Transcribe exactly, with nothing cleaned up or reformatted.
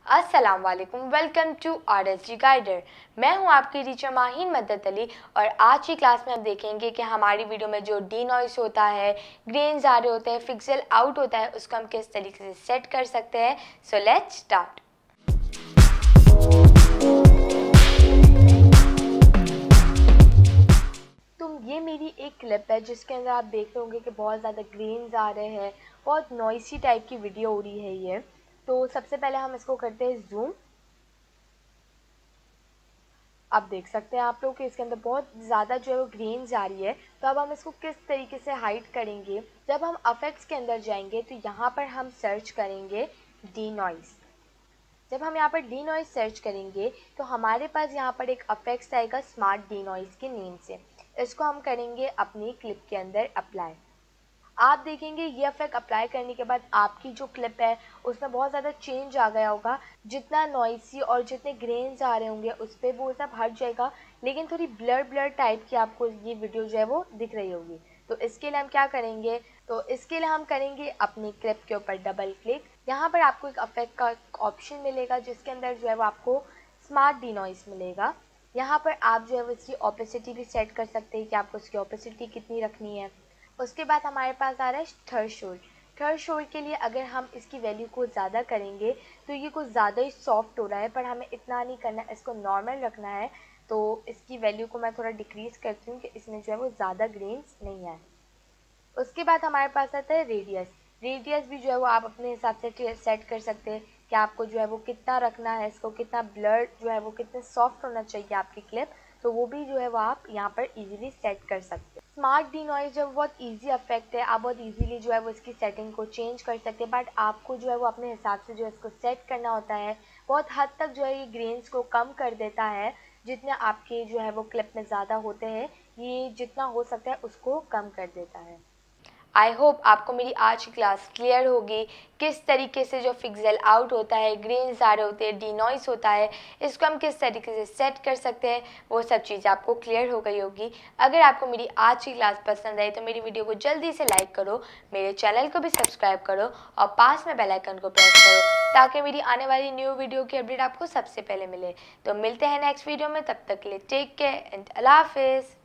अस्सलाम वालेकुम, welcome to R S G guider. मैं हूं आपकी टीचर माहीन मदद अली और आज की क्लास में हम देखेंगे कि हमारी वीडियो में जो डी नॉइस होता है, ग्रेन्स आ रहे होते हैं, पिक्सल आउट होता है, उसको हम किस तरीके से सेट कर सकते हैं। So let's start. तो ये मेरी एक क्लिप है जिसके अंदर आप देख रहे होंगे कि बहुत ज़्यादा ग्रेन्स आ रहे हैं, बहुत नॉइसी टाइप की वीडियो हो रही है ये। तो सबसे पहले हम इसको करते हैं जूम। अब देख सकते हैं आप लोग कि इसके अंदर बहुत ज़्यादा जो है वो ग्रेन्स आ रही है। तो अब हम इसको किस तरीके से हाइड करेंगे। जब हम इफेक्ट्स के अंदर जाएंगे तो यहाँ पर हम सर्च करेंगे डी नॉइस। जब हम यहाँ पर डी नॉइस सर्च करेंगे तो हमारे पास यहाँ पर एक इफेक्ट्स आएगा स्मार्ट डी नॉइस के नेम से। इसको हम करेंगे अपनी क्लिप के अंदर अप्लाई। आप देखेंगे ये इफेक्ट अप्लाई करने के बाद आपकी जो क्लिप है उसमें बहुत ज़्यादा चेंज आ गया होगा। जितना नॉइसी और जितने ग्रेन्स आ रहे होंगे उस पर वो सब हट जाएगा, लेकिन थोड़ी ब्लर ब्लर टाइप की आपको ये वीडियो जो है वो दिख रही होगी। तो इसके लिए हम क्या करेंगे, तो इसके लिए हम करेंगे अपनी क्लिप के ऊपर डबल क्लिक। यहाँ पर आपको एक इफेक्ट का ऑप्शन मिलेगा जिसके अंदर जो है वो आपको स्मार्ट डी नॉइस मिलेगा। यहाँ पर आप जो है वो इसकी ओपेसिटी भी सेट कर सकते हैं कि आपको इसकी ओपेसिटी कितनी रखनी है। उसके बाद हमारे पास आ रहा है थ्रेशोल्ड। थ्रेशोल्ड के लिए अगर हम इसकी वैल्यू को ज़्यादा करेंगे तो ये कुछ ज़्यादा ही सॉफ्ट हो रहा है, पर हमें इतना नहीं करना, इसको नॉर्मल रखना है। तो इसकी वैल्यू को मैं थोड़ा डिक्रीज़ करती हूँ कि इसमें जो है वो ज़्यादा ग्रेन्स नहीं आए। उसके बाद हमारे पास आता है रेडियस। रेडियस भी जो है वो आप अपने हिसाब से सेट कर सकते हैं कि आपको जो है वो कितना रखना है, इसको कितना ब्लर जो है वो कितने सॉफ्ट होना चाहिए आपकी क्लिप। तो वो भी जो है वो आप यहाँ पर इजीली सेट कर सकते हैं। स्मार्ट डी नॉइस जो बहुत इजी इफेक्ट है, आप बहुत इजीली जो है वो इसकी सेटिंग को चेंज कर सकते हैं, बट आपको जो है वो अपने हिसाब से जो है इसको सेट करना होता है। बहुत हद तक जो है ये ग्रेन्स को कम कर देता है। जितने आपके जो है वो क्लिप में ज़्यादा होते हैं, ये जितना हो सकता है उसको कम कर देता है। आई होप आपको मेरी आज की क्लास क्लियर होगी किस तरीके से जो पिक्सल आउट होता है, ग्रेन्स आ रहे होते हैं, डी नॉइस होता है, इसको हम किस तरीके से सेट कर सकते हैं, वो सब चीज़ आपको क्लियर हो गई होगी। अगर आपको मेरी आज की क्लास पसंद आई तो मेरी वीडियो को जल्दी से लाइक करो, मेरे चैनल को भी सब्सक्राइब करो और पास में बेल आइकन को प्रेस करो ताकि मेरी आने वाली न्यू वीडियो की अपडेट आपको सबसे पहले मिले। तो मिलते हैं नेक्स्ट वीडियो में, तब तक के लिए टेक केयर एंड अल्लाह हाफिज़।